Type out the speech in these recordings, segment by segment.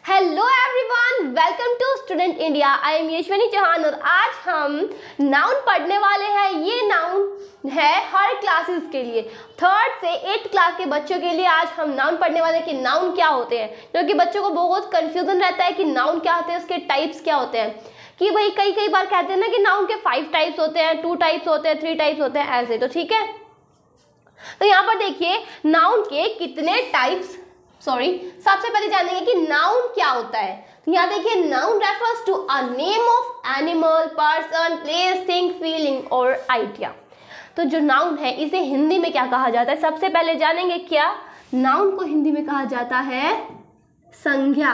Hello everyone, welcome to student India. I am Yashwani Chauhan और आज हम नाउन पढ़ने वाले हैं। ये नाउन है हर क्लासेस के लिए, 3rd से 8th क्लास के बच्चों के लिए। आज हम नाउन पढ़ने वाले हैं कि नाउन क्या होते हैं, क्योंकि बच्चों को बहुत कंफ्यूजन रहता है कि नाउन क्या होते हैं, उसके टाइप्स क्या होते हैं। कि भाई कई बार कहते हैं ना कि नाउन के 5 टाइप्स होते हैं, 2 टाइप्स होते हैं, 3 टाइप्स होते हैं, ऐसे। तो ठीक है, तो यहाँ पर देखिए नाउन के कितने टाइप्स, सबसे पहले जानेंगे कि नाउन क्या होता है। तो यहाँ देखिए, noun refers to a name of animal, person, place, thing, feeling और आइडिया। तो जो नाउन है इसे हिंदी में क्या कहा जाता है, सबसे पहले जानेंगे। क्या नाउन को हिंदी में कहा जाता है? संज्ञा।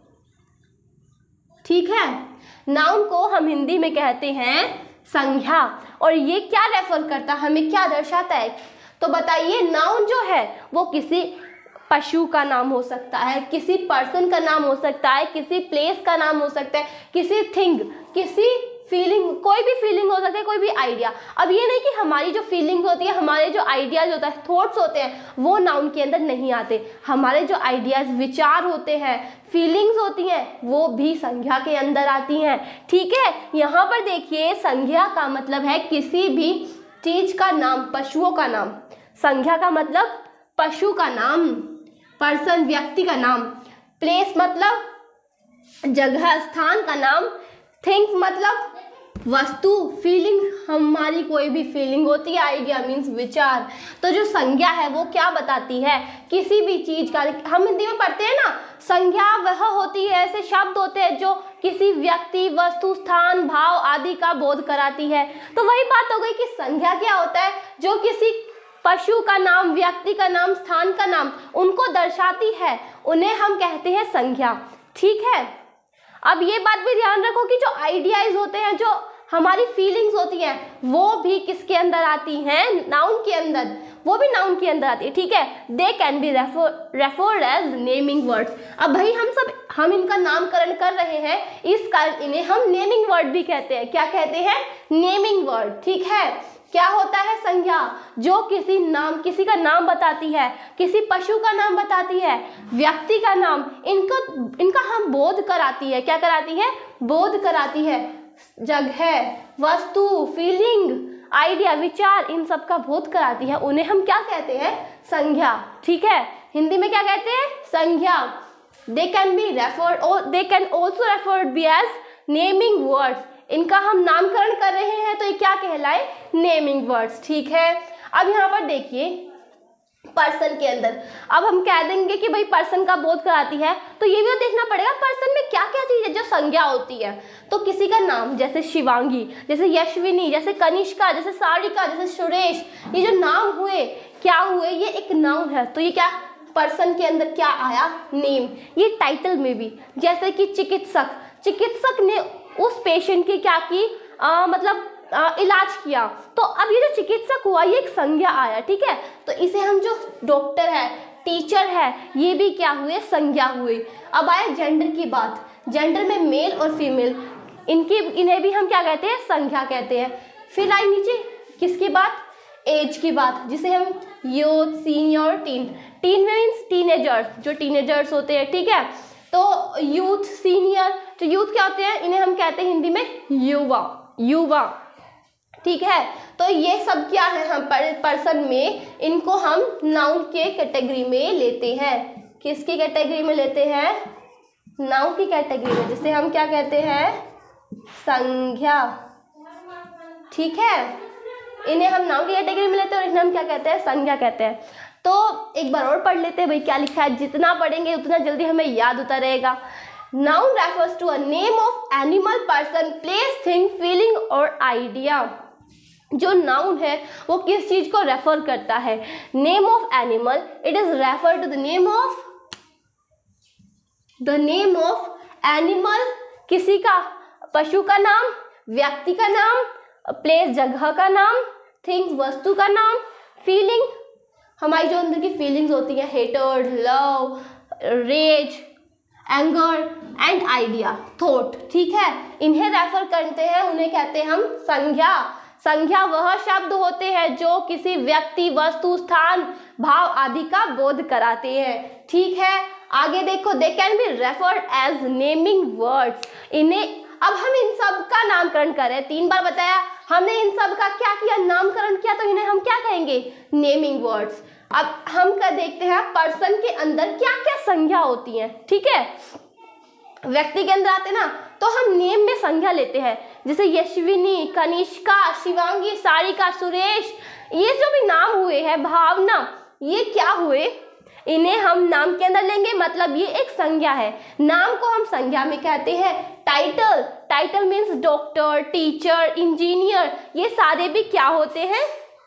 ठीक है, नाउन को हम हिंदी में कहते हैं संज्ञा। और ये क्या रेफर करता है, हमें क्या दर्शाता है? तो बताइए, नाउन जो है वो किसी पशु का नाम हो सकता है, किसी पर्सन का नाम हो सकता है, किसी प्लेस का नाम हो सकता है, किसी थिंग, किसी फीलिंग, कोई भी फीलिंग हो सकता है, कोई भी आइडिया। अब ये नहीं कि हमारी जो फीलिंग होती है, हमारे जो आइडियाज होता है, थॉट्स होते हैं, वो नाउन के अंदर नहीं आते। हमारे जो आइडियाज, विचार होते हैं, फीलिंग्स होती हैं, वो भी संज्ञा के अंदर आती हैं। ठीक है, यहाँ पर देखिए, संज्ञा का मतलब है किसी भी चीज का नाम, पशुओं का नाम। संज्ञा का मतलब पशु का नाम, पर्सन व्यक्ति का नाम, प्लेस मतलब जगह स्थान का नाम, थिंग्स मतलब वस्तु, फीलिंग हमारी कोई भी फीलिंग होती है, आइडिया मीन्स विचार। तो जो संज्ञा है वो क्या बताती है, किसी भी चीज का। हम हिंदी में पढ़ते हैं ना, संज्ञा वह होती है, ऐसे शब्द होते हैं जो किसी व्यक्ति, वस्तु, स्थान, भाव आदि का बोध कराती है। तो वही बात हो गई कि संज्ञा क्या होता है, जो किसी पशु का नाम, व्यक्ति का नाम, स्थान का नाम उनको दर्शाती है, उन्हें हम कहते हैं संज्ञा। ठीक है, अब ये बात भी ध्यान रखो कि जो आइडियाज होते हैं, जो हमारी फीलिंग्स होती हैं, वो भी किसके अंदर आती हैं? नाउन के अंदर, वो भी नाउन के अंदर आती है। ठीक है, they can be referred as naming words. अब भाई हम इनका नामकरण कर रहे हैं, इस कारण इन्हें हम नेमिंग वर्ड भी कहते हैं। क्या कहते हैं? Naming word. ठीक है, क्या होता है संज्ञा? जो किसी का नाम बताती है, किसी पशु का नाम बताती है, व्यक्ति का नाम, इनका हम बोध कराती है। क्या कराती है? बोध कराती है। जगह, वस्तु, फीलिंग, आइडिया, विचार, इन सब का बोध कराती है, उन्हें हम क्या कहते हैं? संज्ञा। ठीक है, हिंदी में क्या कहते हैं? संज्ञा। दे कैन बी रेफर्ड और they can also referred be as naming words. इनका हम नामकरण कर रहे हैं तो ये क्या कहलाए? Naming words. ठीक है, अब यहाँ पर देखिए, पर्सन के अंदर अब हम कह देंगे कि भाई पर्सन का बोध कराती है, तो ये भी तो देखना पड़ेगा पर्सन में क्या क्या चीज है जो संज्ञा होती है। तो किसी का नाम, जैसे शिवांगी, जैसे यशविनी, जैसे कनिष्का, जैसे सारिका, जैसे सुरेश, ये जो नाम हुए, क्या हुए, ये एक नाउन है। तो ये क्या पर्सन के अंदर क्या आया? नेम। ये टाइटल में भी, जैसे कि चिकित्सक ने उस पेशेंट की क्या की, इलाज किया, तो अब ये जो चिकित्सक हुआ ये एक संज्ञा आया। ठीक है, तो इसे हम जो डॉक्टर है, टीचर है, ये भी क्या हुए? संज्ञा हुए। अब आए जेंडर की बात, जेंडर में मेल और फीमेल, इन्हें भी हम क्या कहते हैं? संज्ञा कहते हैं। फिर आई नीचे किसकी बात? एज की बात, जिसे हम youth, senior, teen means teenagers, जो टीनेजर्स होते हैं। ठीक है, तो यूथ, सीनियर, तो यूथ क्या होते हैं? इन्हें हम कहते हैं हिंदी में युवा। ठीक है, तो ये सब क्या है, हम पर्सन में इनको हम नाउन के कैटेगरी में लेते हैं। किसकी कैटेगरी में लेते हैं? नाउन की कैटेगरी में, जिसे हम क्या कहते हैं? संज्ञा। ठीक है, इन्हें हम नाउन की कैटेगरी में लेते हैं और इन्हें हम क्या कहते हैं? संज्ञा कहते हैं। तो एक बार और पढ़ लेते हैं भाई क्या लिखा है, जितना पढ़ेंगे उतना जल्दी हमें याद होता रहेगा। Noun refers to a name of animal, person, place, thing, feeling और आइडिया। जो नाउन है वो किस चीज को रेफर करता है? Name of animal, it is refer to the name of animal, किसी का, पशु का नाम, व्यक्ति का नाम, प्लेस जगह का नाम, थिंग वस्तु का नाम, फीलिंग हमारी जो अंदर की फीलिंग्स होती हैं, hatred, love, rage, anger and idea, thought. ठीक है, इन्हें रेफर करते हैं, उन्हें कहते हैं हम संज्ञा। संज्ञा वह शब्द होते हैं जो किसी व्यक्ति, वस्तु, स्थान, भाव आदि का बोध कराते हैं। ठीक है, आगे देखो, they can be referred as naming words. इन्हें, अब हम इन सब का नामकरण कर रहे हैं, 3 बार बताया हमने इन सब का क्या किया, नामकरण किया, तो इन्हें हम क्या कहेंगे, नेमिंग वर्ड्स। अब हम क्या देखते हैं, पर्सन के अंदर क्या क्या संज्ञा होती हैं, ठीक है, व्यक्ति के अंदर आते ना तो हम नेम में संज्ञा लेते हैं, जैसे यशविनी, कनिष्का, शिवांगी, सारिका, सुरेश, ये जो भी नाम हुए हैं, भावना, ये क्या हुए, इन्हें हम नाम के अंदर लेंगे, मतलब ये एक संज्ञा है। नाम को हम संज्ञा में कहते हैं title. Title means doctor, teacher, engineer, ये सारे भी क्या होते हैं,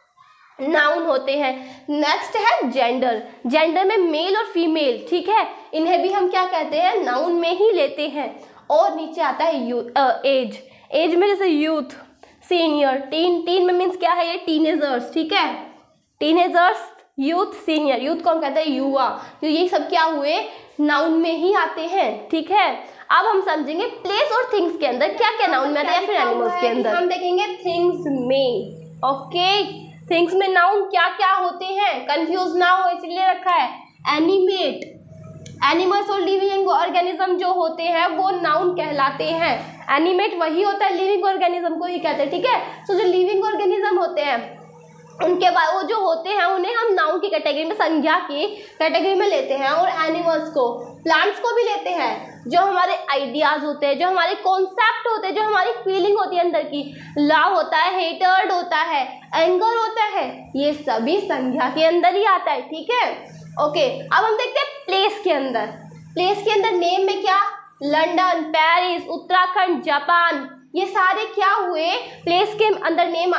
नाउन होते हैं। नेक्स्ट है जेंडर। जेंडर में मेल और फीमेल, ठीक है, इन्हें भी हम क्या कहते हैं, नाउन में ही लेते हैं। और नीचे आता है एज। एज में जैसे यूथ, सीनियर, टीन में मीन्स क्या है, ये टीनेजर्स, ठीक है, टीनेजर्स, यूथ, सीनियर, यूथ को हम कहते हैं युवा। तो ये सब क्या हुए, नाउन में ही आते हैं, ठीक है। अब हम समझेंगे प्लेस और थिंग्स के अंदर क्या क्या नाउन में आता है या फिर एनिमल्स के अंदर। हम देखेंगे थिंग्स में, ओके, थिंग्स में नाउन क्या क्या होते हैं, कंफ्यूज ना हो इसलिए रखा है। एनिमेट, एनिमल्स और लिविंग ऑर्गेनिज्म जो होते हैं वो नाउन कहलाते हैं। एनिमेट वही होता है, लिविंग ऑर्गेनिज्म को ही कहते हैं, ठीक है। तो जो लिविंग ऑर्गेनिज्म होते हैं उनके बाद वो जो होते हैं उन्हें हम नाउन की कैटेगरी में, संज्ञा की कैटेगरी में लेते हैं। और एनिमल्स को, प्लांट्स को भी लेते हैं, जो हमारे आइडियाज होते हैं, जो हमारे कॉन्सेप्ट होते हैं, जो हमारी फीलिंग होती है अंदर की, लव होता है, हेटर्ड होता है, एंगर होता है, ये सभी संज्ञा के अंदर ही आता है, ठीक है, ओके। अब हम देखते हैं प्लेस के अंदर। प्लेस के अंदर नेम में क्या, लंदन, पेरिस, उत्तराखंड, जापान, ये सारे क्या हुए, प्लेस के अंदर नेम,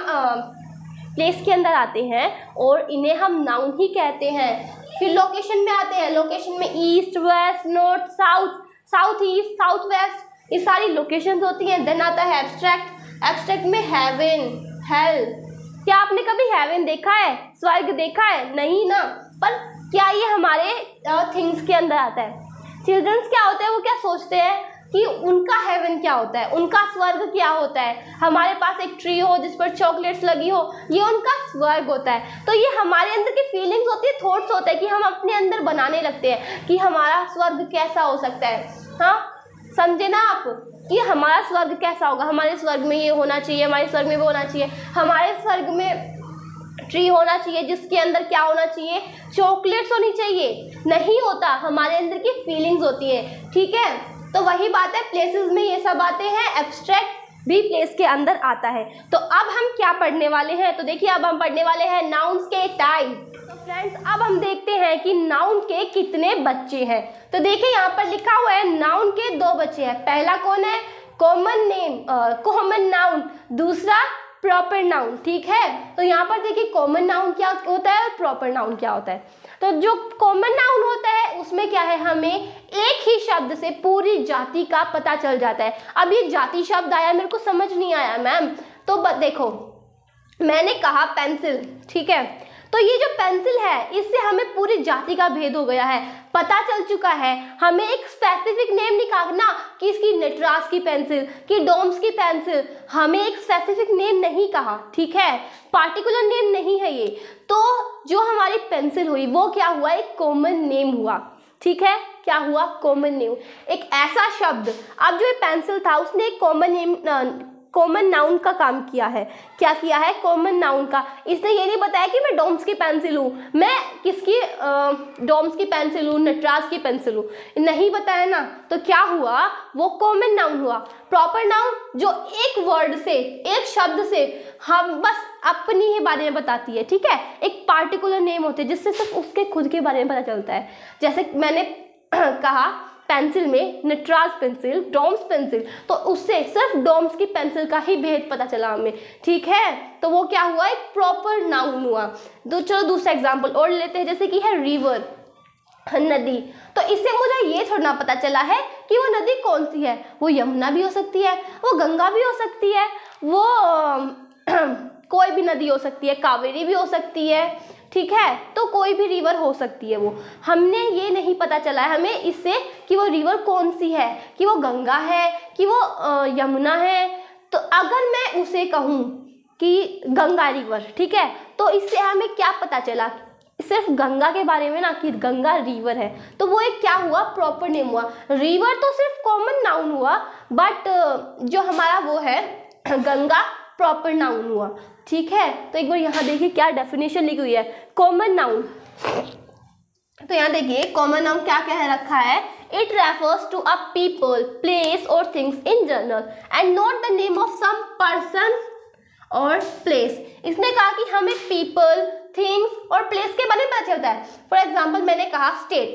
प्लेस के अंदर आते हैं और इन्हें हम नाउन ही कहते हैं। फिर लोकेशन में आते हैं, लोकेशन में east, west, north, south, south east, south west, ये सारी लोकेशंस होती हैं। देन आता है एब्स्ट्रैक्ट। एब्स्ट्रैक्ट में हेवन, हेल। क्या आपने कभी हेवन देखा है, स्वर्ग देखा है, नहीं ना, पर क्या ये हमारे थिंग्स के अंदर आता है। चिल्ड्रंस क्या होते हैं, वो क्या सोचते हैं कि उनका हेवन क्या होता है, उनका स्वर्ग क्या होता है। हमारे पास एक ट्री हो जिस पर चॉकलेट्स लगी हो, ये उनका स्वर्ग होता है। तो ये हमारे अंदर की फीलिंग्स होती है, थॉट्स होते हैं कि हम अपने अंदर बनाने लगते हैं कि हमारा स्वर्ग कैसा हो सकता है। हाँ, समझे ना आप, कि हमारा स्वर्ग कैसा होगा, हमारे स्वर्ग में ये होना चाहिए, हमारे स्वर्ग में वो होना चाहिए, हमारे स्वर्ग में ट्री होना चाहिए जिसके अंदर क्या होना चाहिए, चॉकलेट्स होनी चाहिए। नहीं होता, हमारे अंदर की फीलिंग्स होती है, ठीक है। तो वही बात है, प्लेसेस में ये सब आते हैं, एब्स्ट्रैक्ट भी प्लेस के अंदर आता है। तो अब हम क्या पढ़ने वाले हैं, तो देखिए अब हम पढ़ने वाले हैं नाउन्स के टाइप। तो फ्रेंड्स अब हम देखते हैं कि नाउन के कितने बच्चे हैं। तो देखिए यहाँ पर लिखा हुआ है नाउन के 2 बच्चे हैं। पहला कौन है, कॉमन नेम, कॉमन नाउन, दूसरा प्रॉपर नाउन, ठीक है। तो यहाँ पर देखिए कॉमन नाउन क्या होता है और प्रॉपर नाउन क्या होता है। तो जो कॉमन नाउन होता है उसमें क्या है, हमें एक ही शब्द से पूरी जाति का पता चल जाता है। अब ये जाति शब्द आया, मेरे को समझ नहीं आया मैम, तो देखो मैंने कहा पेंसिल, ठीक है, तो ये जो पेंसिल है इससे हमें पूरी जाति का भेद हो गया है, पता चल चुका है। हमें एक स्पेसिफिक नेम निकालना कि इसकी नटराज की पेंसिल, कि डोम्स की पेंसिल, हमें एक स्पेसिफिक नेम नहीं कहा, ठीक है, पार्टिकुलर नेम नहीं है ये। तो जो हमारी पेंसिल हुई वो क्या हुआ, एक कॉमन नेम हुआ, ठीक है, क्या हुआ, कॉमन नेम, एक ऐसा शब्द। अब जो ये पेंसिल था उसने एक कॉमन नेम, कॉमन नाउन का काम किया है। क्या किया है, कॉमन नाउन का। इसने ये नहीं बताया कि मैं डोम्स की पेंसिल हूँ, मैं किसकी, डोम्स की पेंसिल हूँ, नटराज की पेंसिल हूँ, नहीं बताया ना, तो क्या हुआ, वो कॉमन नाउन हुआ। प्रॉपर नाउन जो एक वर्ड से, एक शब्द से हम बस अपनी ही बारे में बताती है, ठीक है, एक पार्टिकुलर नेम होते हैं जिससे सिर्फ उसके खुद के बारे में पता चलता है। जैसे मैंने कहा पेंसिल में नटराज पेंसिल, डोम्स पेंसिल, तो उससे सिर्फ डोम्स की पेंसिल का ही भेद पता चला हमें, ठीक है। तो वो क्या हुआ, एक प्रॉपर नाउन हुआ। चलो दूसरा एग्जांपल और लेते हैं, जैसे कि है रिवर, नदी। तो इससे मुझे ये थोड़ा पता चला है कि वो नदी कौन सी है, वो यमुना भी हो सकती है, वो गंगा भी हो सकती है, वो कोई भी नदी हो सकती है, कावेरी भी हो सकती है, ठीक है। तो कोई भी रिवर हो सकती है वो, हमने ये नहीं पता चला है हमें इससे कि वो रिवर कौन सी है, कि वो गंगा है, कि वो यमुना है। तो अगर मैं उसे कहूँ कि गंगा रिवर, ठीक है, तो इससे हमें क्या पता चला, सिर्फ गंगा के बारे में ना कि गंगा रिवर है, तो वो एक क्या हुआ, प्रॉपर नेम हुआ। रिवर तो सिर्फ कॉमन नाउन हुआ, बट जो हमारा वो है गंगा प्रॉपर नाउन हुआ। ठीक है, तो एक बार यहाँ देखिए क्या डेफिनेशन लिखी हुई है कॉमन नाउन। तो यहाँ देखिए कॉमन नाउन क्या कह रखा है, it refers to a people, place और things in general and not the name of some person और प्लेस। इसने कहा कि हमें पीपल, थिंग्स और प्लेस के बारे में पता चलता है। फॉर एग्जाम्पल मैंने कहा स्टेट,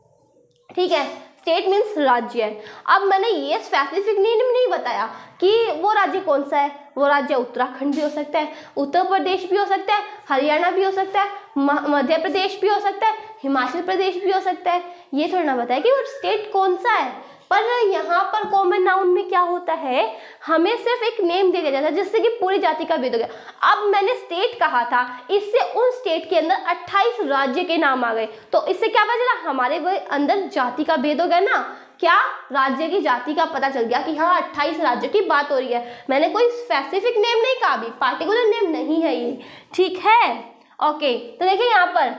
ठीक है, स्टेट मीन्स राज्य है। अब मैंने ये स्पेसिफिक नेम नहीं बताया कि वो राज्य कौन सा है, वो राज्य उत्तराखंड भी हो सकता है, उत्तर प्रदेश भी हो सकता है, हरियाणा भी हो सकता है, मध्य प्रदेश भी हो सकता है, हिमाचल प्रदेश भी हो सकता है। ये थोड़ा ना बताया कि वो स्टेट कौन सा है। पर यहाँ पर कॉमन नाउन में क्या होता है, हमें सिर्फ एक नेम दे दिया जाता है जिससे कि पूरी जाति का भेद हो गया। अब मैंने स्टेट कहा था, इससे उन स्टेट के अंदर 28 राज्य के नाम आ गए, तो इससे क्या पता चला, हमारे अंदर जाति का भेद हो गया ना, क्या राज्य की जाति का पता चल गया कि हाँ 28 राज्यों की बात हो रही है। मैंने कोई स्पेसिफिक नेम नहीं कहा, अभी पार्टिकुलर नेम नहीं है ये, ठीक है। ओके, तो देखिए यहाँ पर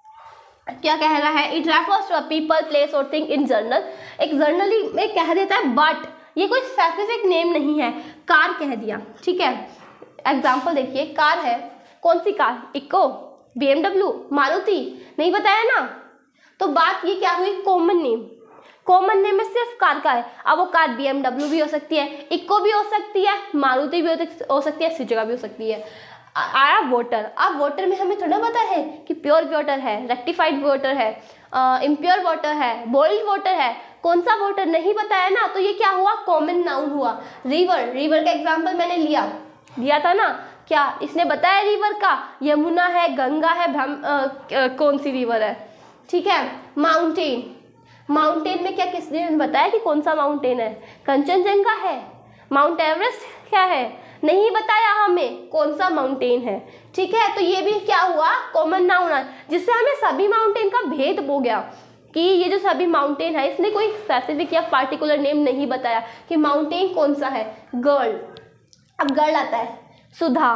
क्या कह रहा है, it refers to a people, place और थिंग इन जनरल। एक जनरली में कह देता है, बट ये कोई स्पेसिफिक नेम नहीं है। कार कह दिया, ठीक है। एग्जांपल देखिए, कार है, कौन सी कार, इको, BMW, मारुति, नहीं बताया ना। तो बात ये क्या हुई, कॉमन नेम। कॉमन नेम में सिर्फ कार का है। अब वो कार BMW भी हो सकती है, इको भी हो सकती है, मारुति भी हो सकती है, स्विजुका भी हो सकती है। आया वाटर। अब वाटर में हमें थोड़ा पता है कि प्योर वाटर है, रेक्टिफाइड वाटर है, इम्प्योर वाटर है, बॉइल्ड वाटर है, कौन सा वाटर नहीं बताया ना, तो ये क्या हुआ, कॉमन नाउन हुआ। रिवर, रिवर का एग्जांपल मैंने दिया था ना, क्या इसने बताया रिवर का, यमुना है, गंगा है, कौन सी रिवर है, ठीक है। माउंटेन, माउंटेन में क्या किसने बताया कि कौन सा माउंटेन है, कंचनजंगा है, माउंट एवरेस्ट क्या है, नहीं बताया हमें कौन सा माउंटेन है, ठीक है। तो ये भी क्या हुआ, कॉमन नाउन है, जिससे हमें सभी माउंटेन का भेद हो गया कि ये जो सभी माउंटेन है, इसने कोई स्पेसिफिक या पार्टिकुलर नेम नहीं बताया कि माउंटेन कौन सा है। गर्ल, अब गर्ल आता है, सुधा,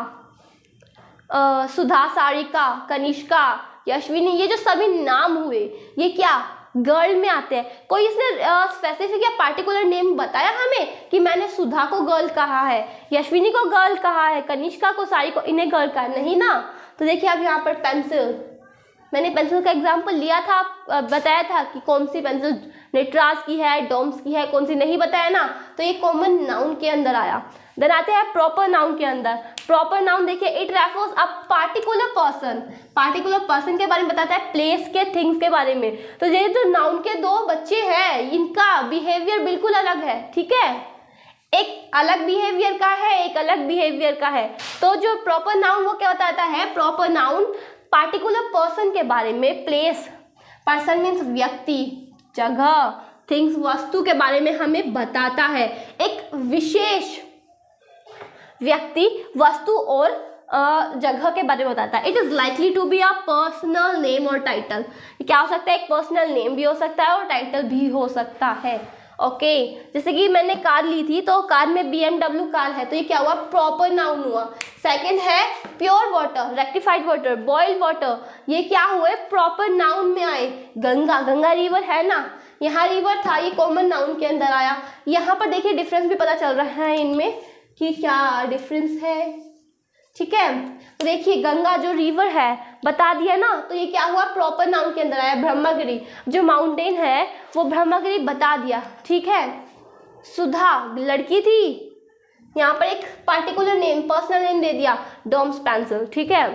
सुधा, सारिका, कनिष्का, यशविनी, ये जो सभी नाम हुए ये क्या गर्ल में आते हैं। कोई इसने स्पेसिफिक या पार्टिकुलर नेम बताया हमें कि मैंने सुधा को गर्ल कहा है, यशविनी को गर्ल कहा है, कनिष्का को, सारी को, इन्हें गर्ल कहा, नहीं ना। तो देखिए अब यहाँ पर पेंसिल, मैंने पेंसिल का एग्जांपल लिया था, बताया था कि कौन सी पेंसिल निट्राज की है, डॉम्स की है, कौन सी नहीं बताया ना, तो ये कॉमन नाउन के अंदर आया। देन आते हैं प्रॉपर नाउन के अंदर। प्रॉपर नाउन देखिए, it refers a particular person, particular person के बारे में बताता है, प्लेस के, थिंग्स के बारे में। तो ये जो नाउन के दो बच्चे हैं, इनका बिहेवियर बिल्कुल अलग है, ठीक है, एक अलग बिहेवियर का है, एक अलग बिहेवियर का है। तो जो प्रॉपर नाउन वो क्या बताता है, प्रॉपर नाउन पार्टिकुलर पर्सन के बारे में, प्लेस, पर्सन मीन्स व्यक्ति, जगह, थिंग्स वस्तु के बारे में हमें बताता है। एक विशेष व्यक्ति, वस्तु और जगह के बारे में बताता है। It is likely to be a personal name और टाइटल। क्या हो सकता है, एक पर्सनल नेम भी हो सकता है और टाइटल भी हो सकता है। ओके, जैसे कि मैंने कार ली थी, तो कार में BMW कार है, तो ये क्या हुआ, प्रॉपर नाउन हुआ। सेकंड है pure water, rectified water, boiled water, ये क्या हुए, प्रॉपर नाउन में आए। गंगा, गंगा रिवर है ना, यहाँ रिवर था, ये कॉमन नाउन के अंदर आया। यहाँ पर देखिए डिफरेंस भी पता चल रहा है इनमें कि क्या डिफरेंस है, ठीक है। तो देखिए गंगा जो रिवर है बता दिया ना, तो ये क्या हुआ, प्रॉपर नाउन के अंदर आया। ब्रह्मगिरी जो माउंटेन है वो ब्रह्मगिरी बता दिया, ठीक है। सुधा लड़की थी, यहाँ पर एक पार्टिकुलर नेम, पर्सनल नेम दे दिया, डॉम्स पेंसिल, ठीक है।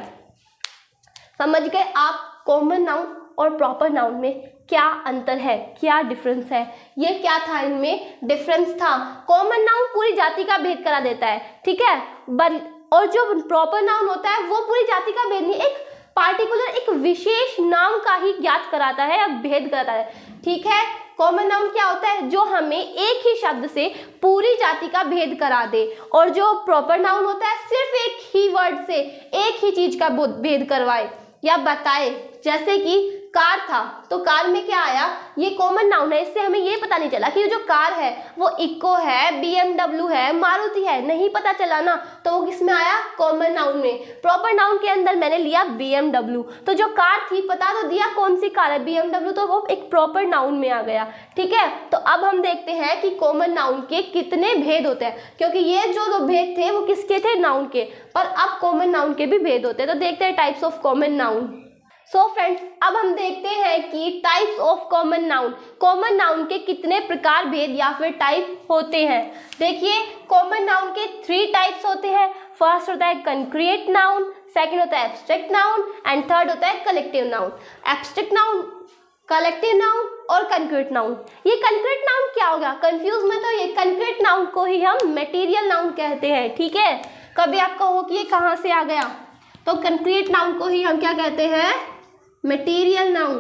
समझ गए आप कॉमन नाउन और प्रॉपर नाउन में क्या अंतर है, क्या डिफरेंस है। ये क्या था, इनमें डिफरेंस था। कॉमन नाउन पूरी जाति का भेद करा देता है, ठीक है, और जो प्रॉपर नाउन होता है वो पूरी जाति का भेद नहीं, एक पार्टिकुलर, एक विशेष नाम का ही ज्ञात कराता है या भेद कराता है, ठीक है। कॉमन नाउन क्या होता है, जो हमें एक ही शब्द से पूरी जाति का भेद करा दे, और जो प्रॉपर नाउन होता है सिर्फ एक ही वर्ड से एक ही चीज का भेद करवाए या बताए। जैसे कि कार था, तो कार में क्या आया, ये कॉमन नाउन है। इससे हमें ये पता नहीं चला कि जो कार है वो इको है, BMW है, मारुति है, नहीं पता चला ना, तो वो किस में आया, कॉमन नाउन में। प्रॉपर नाउन के अंदर मैंने लिया BMW, तो जो कार थी पता तो दिया कौन सी कार है, BMW, तो वो एक प्रॉपर नाउन में आ गया। ठीक है, तो अब हम देखते हैं कि कॉमन नाउन के कितने भेद होते हैं, क्योंकि ये जो भेद थे वो किसके थे, नाउन के, पर अब कॉमन नाउन के भी भेद होते हैं। तो देखते हैं types of common noun. So friends, अब हम देखते हैं कि types of common noun, common noun के कितने प्रकार, भेद या फिर टाइप होते हैं। देखिए, कॉमन नाउन के 3 टाइप्स होते हैं। फर्स्ट होता है कंक्रीट नाउन, सेकंड होता है एब्स्ट्रैक्ट नाउन एंड थर्ड होता है collective noun. Abstract noun, collective noun और कंक्रीट नाउन। ये कंक्रीट नाउन क्या होगा, कंफ्यूज मत हो, ये कंक्रीट नाउन को ही हम मटेरियल नाउन कहते हैं। ठीक है, कभी आप कहो कि ये कहाँ से आ गया, तो कंक्रीट नाउन को ही हम क्या कहते हैं, मटेरियल नाउन।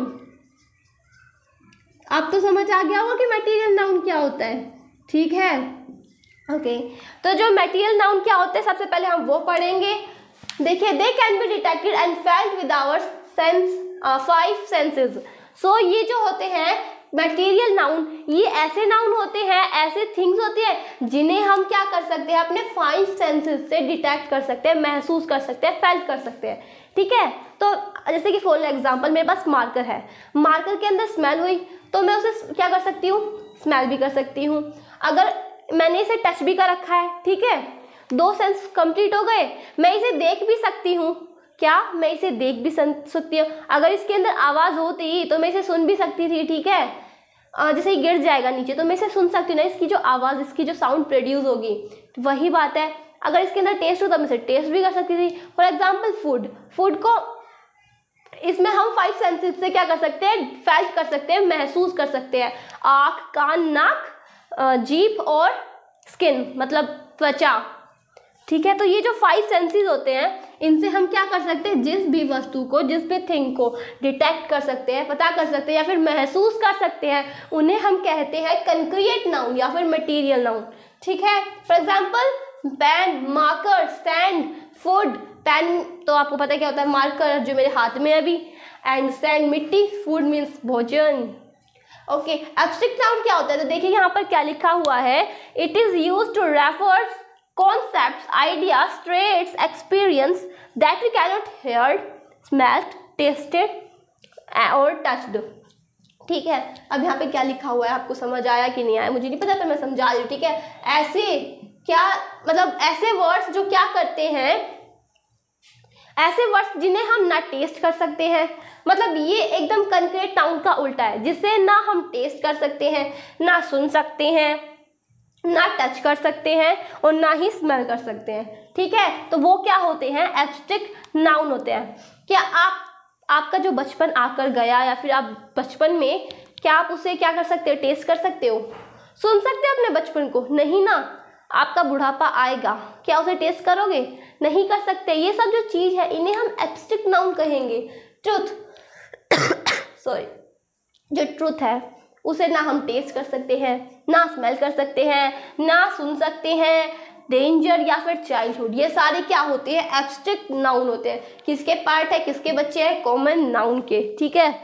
अब तो समझ आ गया होगा कि मटेरियल नाउन क्या होता है। ठीक है, ओके, तो जो मटेरियल नाउन क्या होते हैं सबसे पहले हम वो पढ़ेंगे। देखिए, they can be detected and felt with our sense 5 senses. So ये जो होते हैं मटेरियल नाउन, ये ऐसे नाउन होते हैं, ऐसे थिंग्स होती है जिन्हें हम क्या कर सकते हैं, अपने 5 सेंसेस से डिटेक्ट कर सकते हैं, महसूस कर सकते हैं, फेल्ट कर सकते हैं। ठीक है, तो जैसे कि फॉर एग्जांपल मेरे पास मार्कर है, मार्कर के अंदर स्मेल हुई तो मैं उसे क्या कर सकती हूँ, स्मेल भी कर सकती हूँ। अगर मैंने इसे टच भी कर रखा है, ठीक है, 2 सेंस कंप्लीट हो गए। मैं इसे देख भी सकती हूँ, क्या मैं इसे देख भी सकती हूँ। अगर इसके अंदर आवाज़ होती तो मैं इसे सुन भी सकती थी। ठीक है, जैसे ही गिर जाएगा नीचे तो मैं इसे सुन सकती हूँ ना, इसकी जो आवाज़, इसकी जो साउंड प्रोड्यूस होगी, वही बात है। अगर इसके अंदर टेस्ट हो तो मैं इसे टेस्ट भी कर सकती थी। फॉर एग्जाम्पल फूड को इसमें हम 5 सेंसेस से क्या कर सकते हैं, फेल्ट कर सकते हैं, महसूस कर सकते हैं। आँख, कान, नाक, जीभ और स्किन मतलब त्वचा। ठीक है, तो ये जो 5 सेंसेस होते हैं इनसे हम क्या कर सकते हैं, जिस भी वस्तु को, जिस भी थिंग को डिटेक्ट कर सकते हैं, पता कर सकते हैं या फिर महसूस कर सकते हैं, उन्हें हम कहते हैं कंक्रीट नाउन या फिर मटेरियल नाउन। ठीक है, for example pen, marker, stand, food. Pen तो आपको पता है क्या होता है, मार्कर जो मेरे हाथ में है अभी, एंड स्टैंड मिट्टी, फूड मीन्स भोजन। ओके, एब्स्ट्रैक्ट नाउन क्या होता है, तो देखिए यहाँ पर क्या लिखा हुआ है, it is used to refer concepts, ideas, traits, experience that we cannot hear, smelled, tasted or touched। ठीक है, अब यहाँ पे क्या लिखा हुआ है, आपको समझ आया कि नहीं आया मुझे नहीं पता, पर मैं समझा रही हूँ। ठीक है, ऐसे क्या मतलब, ऐसे वर्ड्स जो क्या करते हैं, ऐसे वर्ड्स जिन्हें हम ना टेस्ट कर सकते हैं, मतलब ये एकदम कंक्रीट नाउन का उल्टा है, जिसे ना हम टेस्ट कर सकते हैं, ना सुन सकते हैं, ना टच कर सकते हैं और ना ही स्मेल कर सकते हैं। ठीक है, तो वो क्या होते हैं, एब्स्ट्रैक्ट नाउन होते हैं। क्या आपका जो बचपन आकर गया, या फिर आप बचपन में क्या आप उसे क्या कर सकते हो, टेस्ट कर सकते हो, सुन सकते हो अपने बचपन को, नहीं ना। आपका बुढ़ापा आएगा, क्या उसे टेस्ट करोगे, नहीं कर सकते। ये सब जो चीज़ है इन्हें हम एब्स्ट्रैक्ट नाउन कहेंगे। ट्रुथ सॉरी, जो ट्रुथ है उसे ना हम टेस्ट कर सकते हैं, ना स्मेल कर सकते हैं, ना सुन सकते हैं। डेंजर या फिर चाइल्डहुड, ये सारे क्या होते हैं, एब्स्ट्रैक्ट नाउन होते हैं। किसके पार्ट है, किसके बच्चे हैं, कॉमन नाउन के। ठीक है,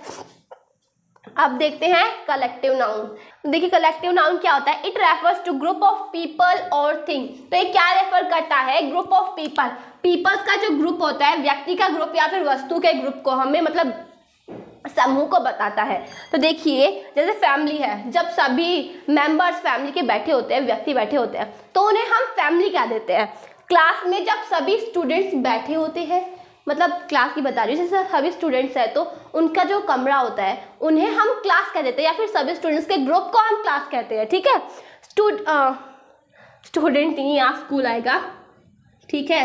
अब देखते हैं कलेक्टिव नाउन। देखिए, कलेक्टिव नाउन क्या होता है, it refers to group of people और थिंग। तो ये क्या रेफर करता है, ग्रुप ऑफ पीपल। पीपल्स का जो ग्रुप होता है, व्यक्ति का ग्रुप या फिर वस्तु के ग्रुप को हमें मतलब समूह को बताता है। तो देखिए, जैसे फैमिली है, जब सभी मेंबर्स फैमिली के बैठे होते हैं, व्यक्ति बैठे होते हैं, तो उन्हें हम फैमिली कह देते हैं। क्लास में जब सभी स्टूडेंट्स बैठे होते हैं, मतलब क्लास की बता रही हूँ, जैसे सभी स्टूडेंट्स हैं तो उनका जो कमरा होता है उन्हें हम क्लास कह देते हैं, या फिर सभी स्टूडेंट्स के ग्रुप को हम क्लास कहते हैं। ठीक है, स्टूडेंट नहीं, यहाँ स्कूल आएगा। ठीक है,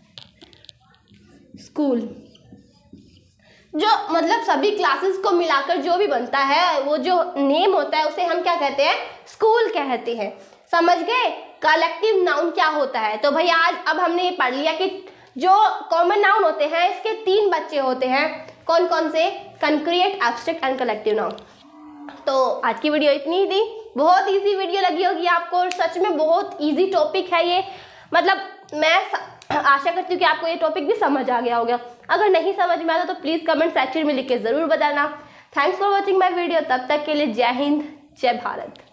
स्कूल जो मतलब सभी क्लासेस को मिलाकर जो भी बनता है, वो जो नेम होता है उसे हम क्या कहते हैं, स्कूल कहते हैं। समझ गए कलेक्टिव नाउन क्या होता है। तो भैया आज अब हमने ये पढ़ लिया कि जो कॉमन नाउन होते हैं इसके 3 बच्चे होते हैं, कौन कौन से, concrete, abstract and collective noun. तो आज की वीडियो इतनी ही थी, बहुत इजी वीडियो लगी होगी आपको, और सच में बहुत इजी टॉपिक है ये। मतलब मैं आशा करती हूँ कि आपको ये टॉपिक भी समझ आ गया होगा। अगर नहीं समझ में आता तो प्लीज़ कमेंट सेक्शन में लिख के ज़रूर बताना। Thanks for watching my video. तब तक के लिए जय हिंद, जय भारत।